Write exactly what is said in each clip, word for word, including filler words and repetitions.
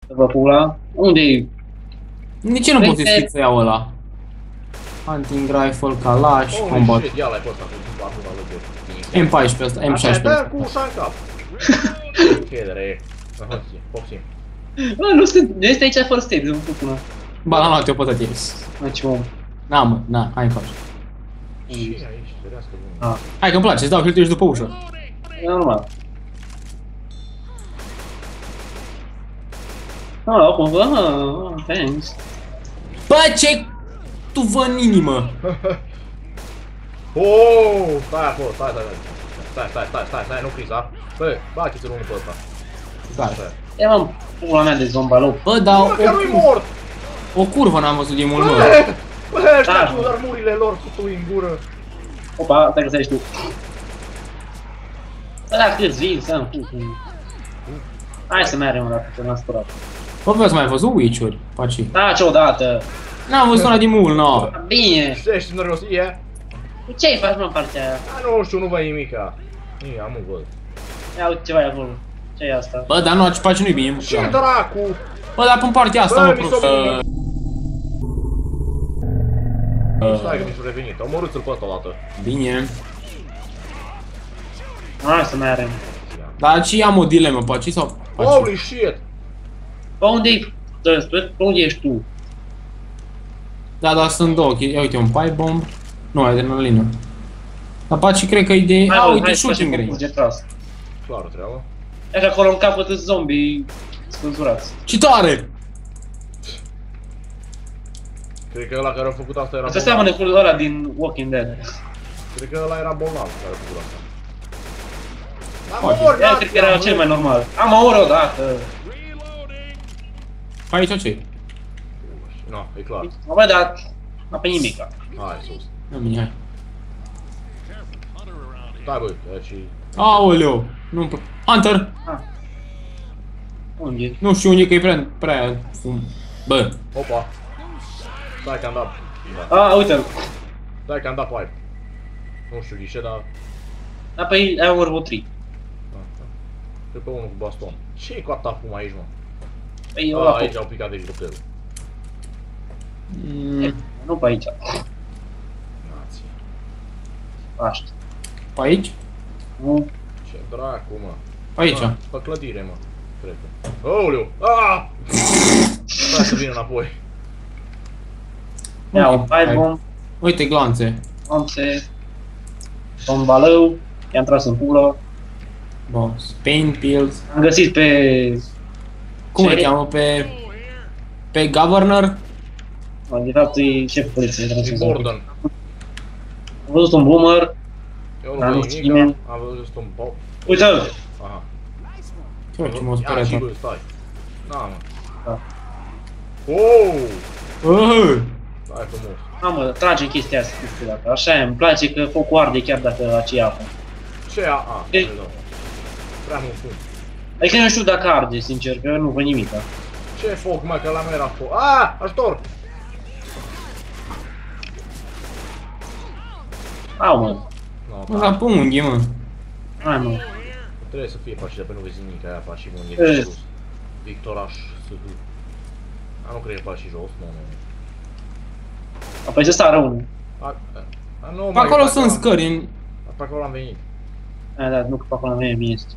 Să vă pula. Unde-i? De ce nu pot să-i să iau ăla? Hunting rifle, Kalash, combat. Holy shit, ia l-ai pe ăsta cu armura lăgă. M paisprezece ăsta, M șaisprezece. Așa, cu ușa în cap. Încredere e. Popsim. Bă, nu sunt, nu este aici first aid, nu pula. Ba, l-am luat eu pe tătie. Mă, ce om. Na, mă, na, hai încoace. Ce e aici? Ferească bună. Hai că-mi place, îți dau hârtie și după ușă. E normal. Ah, acum, bă, ah, thanks. Bă, ce tu vă în inimă? Oh, stai acolo, stai, stai, stai, stai, stai, stai, stai, nu criza. Bă, bateți-l unul pe ăsta. Gata. E, mă, pula mea de zombalou. Bă, dar Bă, că nu-i mort! o curvă n-am văzut din mult, mă. Bă, bă, ăștia Da. cu armurile lor cu tu în gură. Opa, stai că să ești tu. Ăla câți vin, să-mi Hai să mergem o dată, că m-am spărat. Bă, v-ați mai văzut Witch-uri? Paci. Da, ce odată. N-am văzut una din mult, no. Bine. Ești nervos, e? Ce-ai faci, mă, în partea aia? A, nu știu, nu văd nimica. Ia, nu văd. Ia uite ceva acolo. Ce-i asta? Bă, dar nu, Paci nu-i bine. Ce dracu? Bă, dar pun partea asta, Bă, mă, mi prost. s-a Stai că mi s-a revenit, omorâți-l pe ăsta o dată. Bine. Hai să mergem. Dar ce am o dilemă, Paci sau Paci? Holy shit! Pe unde-i? Pe unde ești tu? Da, dar sunt două, ia uite, un pipe bomb. Nu, adrenalină. Dar Paci cred că e de... Hai, A, mă, uite, hai să shooting facem range. de tras. Clară treaba. Așa acolo în capăt sunt zombii spânzurați. Ce tare! Cred că ăla care a făcut asta era Asta bolnav. seamănă cu ăla din Walking Dead. Cred că ăla era bolnav care a făcut asta. Dar Poate. mor, Ea cred că era cel mai normal. Am aur odată. Aici ce? Nu, e clar. Mă bă, dar... N-a pe nimica. Hai, sus. Nu, bine, hai. Stai băi, aici... Aoleu! Nu-mi plă... Hunter! Unde e? Nu știu unde e că e prea... prea... fum. Bă! Opa! Stai că am dat... A, uite-l. Stai că am dat pipe. Nu știu de ce, dar... Da, pe ei ai World War trei. Cred pe unul cu baston. Ce-i cu atacul aici, mă? Păi A, ăla aici pe... au picat elicopterul. Mm, Nu pe aici. Nație. Așa. pe aici? Nu. Ce dracu, mă. Pe aici. Ah, pe clădire, mă. Cred că. Aoleu! Ah! Stai să vină înapoi. Ia, Ok, un pipe hai. bomb. Uite glanțe. Omse. Bombalău. I-am tras în pulă. Boss. Pain pills. Am găsit pe... Cum îl Ce? cheamă? Pe... Pe Governor? De fapt e șeful poliției. E Gordon. Am văzut un boomer. Eu Dar nu nu văd știu nimic, nimeni. am văzut un pop. Uite-l! Aha. Ce mă, ce mă Ia speriat și ăsta. bă, stai. Na, mă. Da. Oh! Uh, Stai frumos. Mamă, trage chestia asta, nu știu dacă. Așa e, îmi place că focul arde chiar dacă aceea apă. Ce a? A, E- pardon. Prea mult fum. Adică nu știu dacă arde, sincer, că eu nu văd nimic. Ce foc, mă, că la mine era foc. Ah, ajutor! Au, mă. No, mă, da. dar pe unghi, mă. Hai, mă. Trebuie să fie pe aceea, pe nu vezi nimic, aia pa și unde E. e sus. Victoraș, să du. A, nu cred că pa și jos, nu, nu. Apoi să sară unul. A, a, a, nu, Pe mai, acolo pe sunt scări. în- Pe acolo am venit. Hai, da, nu că pe acolo nu e bine să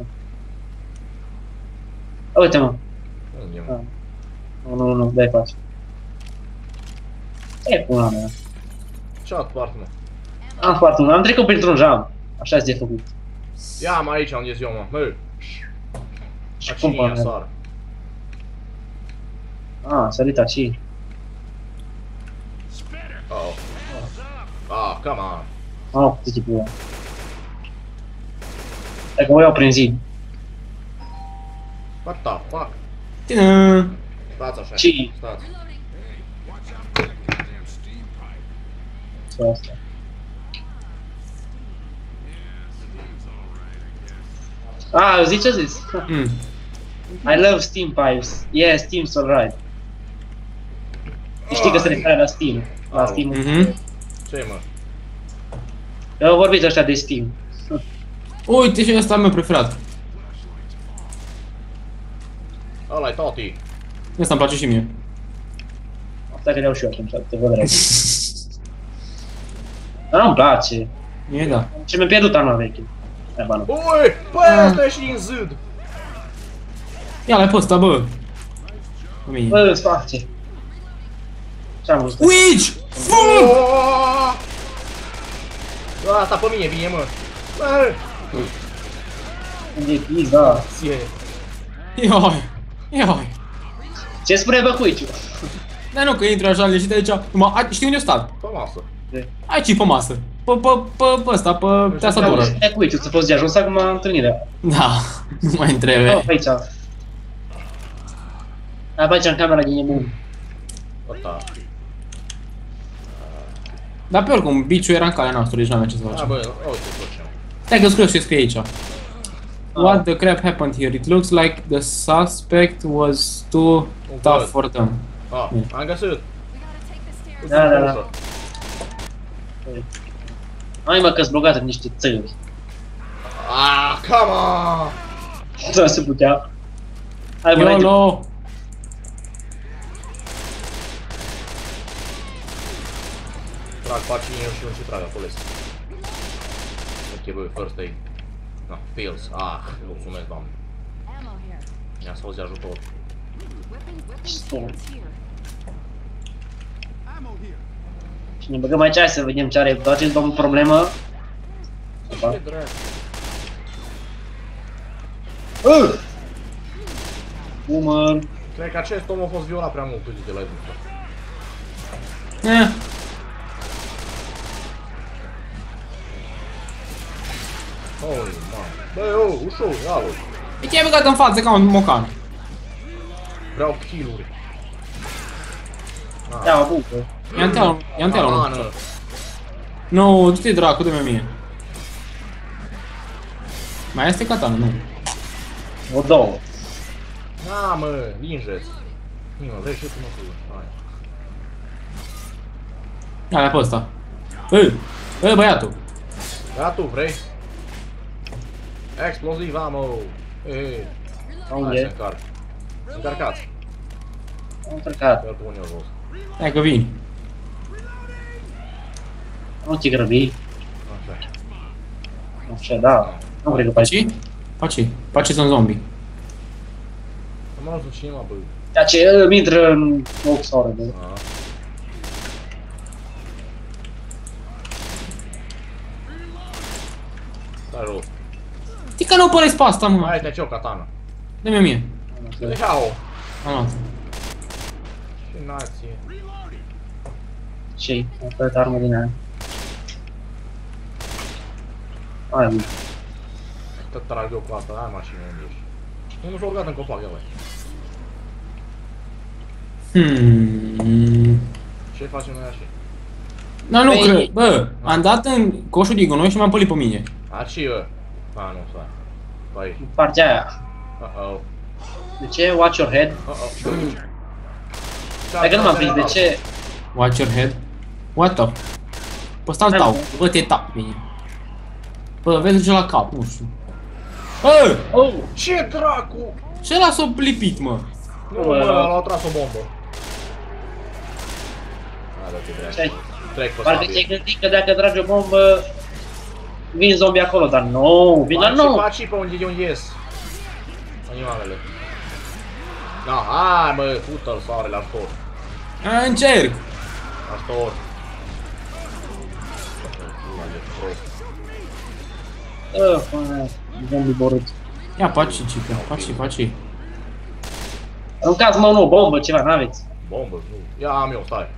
uite, mă. Unde e, Da. mă? Nu, nu, nu, dai pace. Ce e pula mea? Ce altă parte, mă? Am foarte mult, am trecut printr-un jam. Așa-ți de făcut. Ia, mă, aici unde eu, mă. Mă. Și A cum cine ia poate? sară? Ah, sărit aici. Oh. Ah, come on. Ah, ce tipul. Dacă mă iau prin zi. What the fuck? Tină. Stați așa. Ce? Stați. Ce asta? Ah, zici ce zis? Mm. I love Steam pipes. Yeah, Steam's alright. Știi că se referă la Steam. La Steam. Mhm. Ce, mă? Eu vorbit ăștia de Steam. Uite și ăsta meu preferat. Ăla-i tati. Asta îmi place și mie. Asta că le-au și eu atunci, te văd rău. Dar nu-mi place. Mie da. Ce mi-a pierdut arma veche. Hai, ba nu. Ui, băi, asta e și din zid. Ia l-ai pe ăsta, bă. Cu mine. Bă, îți face. Ce-am văzut? Witch! Fuck! Oh! Da, asta pe mine vine, mă. Bă, Unde e pizda? ție. Ioi! Ioi! Ce spune bă cuiciu? Dar nu că intri așa leșit de aici. Numai, ai- știi unde eu stat? Pe masă. Aici pe masă. Pe, pe, pe, pe ăsta, pe tastatură. Hai cuiciu, ți-a fost de ajuns acum întâlnirea. Da, nu mai Oh, întrebe. aici. Hai pe aici în camera din Emun. Ăsta. Dar pe oricum, biciul era în calea noastră, deci n-avea ce să A, facem. bă, uite ce facem. Stai că scriu și scrie aici. What the crap happened here? It looks like the suspect was too tough for them. Ah, am găsit. Da, da, da. Hai mă că-s blocat în niște țări. Ah, come on! Să se putea. Hai mă, înainte. YOLO! Trag pacinii și un ce trag acolo. Ok, băi, first aid. No, fails. Ah, mulțumesc, doamne. Mi-a fost de ajutor. Și ne băgăm aici să vedem ce are acest domn problemă. Ce drag. Uh! Boomer. Cred că acest om a fost violat prea mult, uite de la el. Eh, Holy man. Băi, oh, ușor, ia-l. e te-ai băgat în față ca un mocan. Vreau kill-uri. Ia mă, boomer. Ia înteală, ia înteală unul. Banană. Nu, du-te dracu, dă-mi mie. Mai este katana, nu. O două. Na, mă, lingeți. Mă, vrei și tu mă cu. Hai. Ia pe ăsta. Bă, bă, băiatul. Da, tu vrei? Exploziv ammo. Ei, hai Unde să e? încarc. Încarcați. Am încărcat. Îl pun eu jos. Hai că vin. Nu te grăbi. Așa. Așa, da. Nu cred că faci. Paci? Paci. Paci sunt zombie. Am ajuns cineva, bă. Ceea ce îmi intră în ochi sau oră, bă. Ah. Stai jos. Știi că nu părăi pe asta, mă. Hai, te-ai o katana. Dă-mi mie. Ia-o. Am luat. Ce nație. Ce-i? Am făcut armă din aia. Hai, bă. Tot trag eu cu asta, hai mașină unde ești. Unul s-a urcat în copac, ia vai. Hmm. Ce facem noi așa? Da, nu Păi- cred. Bă, am dat în coșul de gunoi și m-am pălit pe mine. Aci, bă. A, nu, stai. Păi. Partea aia. Uh-oh. De ce? Watch your head. Uh-oh. Dacă nu m-am prins, de ce? Watch your head. What the? Pe ăsta-l Hai, dau. bă. Bă, te tap bine. Bă, vezi ce la cap, nu știu. Bă! Oh! Ce dracu? Ce ăla s-a lipit, mă? Nu, mă, l-a tras o bombă. A, da, te Ce trec. ai? Trec pe Parcă sabie. ți-ai gândit că dacă tragi o bombă, vin zombie acolo, dar nu, vin la Paci, nou. paci pe unde, de unde ies. Animalele. Da, hai mă, pută-l soarele, ajutor. A, încerc. Ajutor. Ăla e prost. Uh, fă, zombie borât. Ia, paci, cică. Paci, paci. Aruncați-mă o nouă bombă, ceva, n-aveți. Bombă, nu. Ia am eu, stai.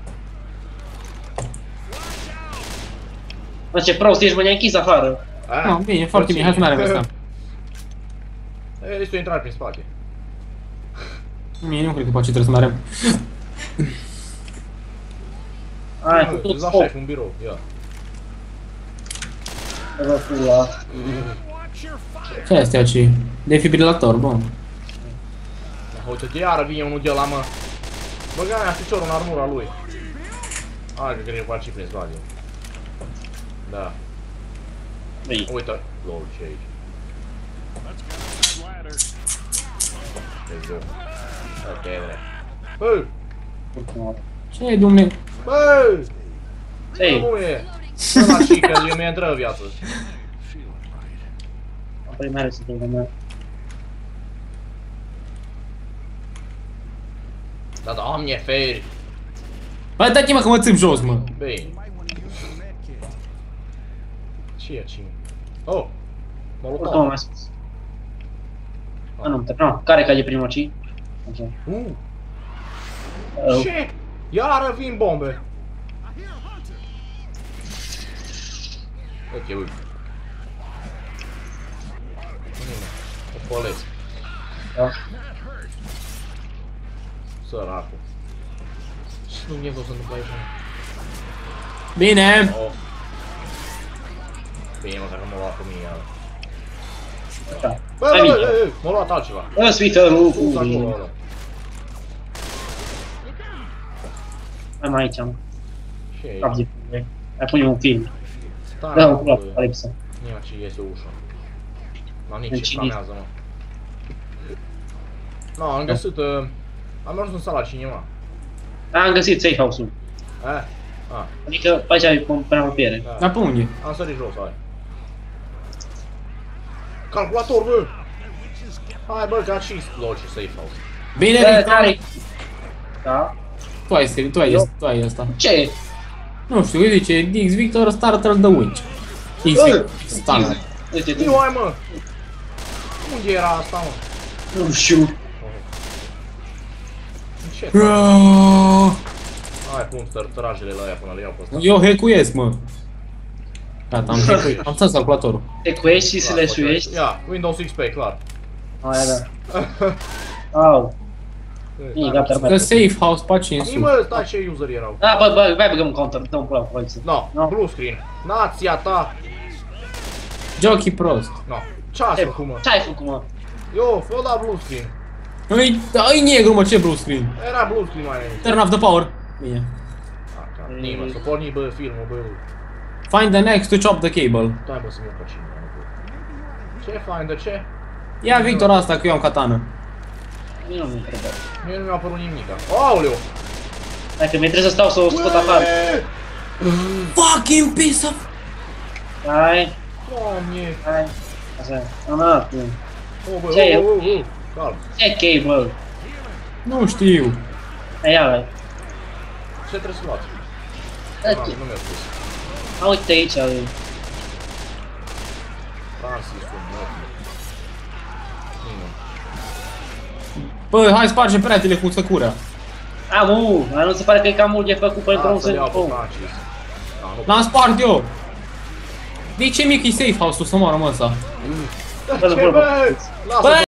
Mă, ce prost ești, mă, ne-ai închis afară. Ah, No, bine, foarte bine, hai să mergem asta. E, este o intrare prin spate. Mie nu cred că paci trebuie să mergem. Hai, cu tot La scop. șef, un birou, ia. Să vă pula. Ce este aici? Defibrilator, bun. Uite, iară vine unul de ăla, mă. Băga aia piciorul în armura lui. Hai că cred că faci prin spate. Da. Băi, Uite, lol, ce aici. Let's go. Ok, drept. Bă! Ce e, dumne? Bă! Ei, Nu e! Ăla și că eu mi-e intră viață. apoi mai are să te mea. Da, doamne, feri! Bă, dă-te mă că mă țip jos, mă. Bine. Ce e cine? Oh! Oricum Molotov. mai spus. Ah, nu, te nu. Care cade primul, ci? Așa. Uh! Uh, Ce? Iară vin bombe! Ok, uite. O polesc. da. Săracul. Ce Dumnezeu se întâmplă aici? Bine. Oh. Bine, mă, dacă m-a luat cu mine iară. Așa. Bă, Hai bă, mică. bă, bă, m-a luat altceva. Bă, sweeter-ul cu Sus acolo, mine. ăla. Hai mai aici, am. Ce e? Cap de pune. Hai punem un film. Stai, Da, mă, un cu apocalipsă. Ia ce iese ușa. La nici În ce cine? flamează, mă. No, am găsit, uh, am ajuns în sala cinema. Da, am găsit safe house-ul. Eh? Ah, Adică pe aici ai prea mă pierde. da. Dar pe unde? Am sărit jos, hai. Calculator, bă! Hai, bă, ca și lol și safe house. Bine, Bă, Victor. care? Da? Tu ai, tu ai, Eu? tu ai asta. Ce? Nu știu, uite zice, X Victor starter the winch. X Victor, standard. Uite, Nu, tu. hai, mă! Unde era asta, mă? Nu știu. Ce? Bro. Hai, pun trajele la aia până le iau pe ăsta. Eu hackuiesc, mă. Gata, am hackuit. Am țas calculatorul. Te cuiești și să le suiești. Ia, Windows X P, clar. Aia da. Au. Ii, gata, Că gata. safe house pe cinci Ii, sus. mă, stai ce user erau. Da, bă, bă, hai băgăm un counter, dăm un pula cu alții. No, No. blue screen. Nația ta. Jockey prost. No. Ce-ați Ce făcut, mă? ce ai făcut, mă? Eu, eu da blue screen. Îi, îi negru, mă, ce blue screen? Era blue screen mai înainte. Turn off the power. Bine. Ah, ca nimă, să porni, bă, filmul, bă. Find the next to chop the cable. Stai, bă, să mă faci cine, nu pot. Ce fain, de ce? Ia Victor asta, că eu am katana. Mie nu mi trebuie. Mie nu mi-a apărut nimica. Aoleu! Dacă mi trebuie să stau să o scot afară. Fucking piece of... Hai, Doamne! hai. Așa. Am dat. Oh, bă, Ce e? oh, oh, oh, calm. Ce cable? Nu știu. Hai, ia, hai. Ce trebuie să luați? Da, Ah, nu mi-a spus. A, uite aici, lui. Francis-ul meu. Nimă. Bă, hai sparge peretele cu săcurea. A, nu, dar nu se pare că e cam mult de făcut pentru un Ah, să-l iau pe sân. Francis. Ah, nu. L-am spart eu. De ce mic e safe house-ul să moară mă ăsta? Ce, bă? Lasă, Bă,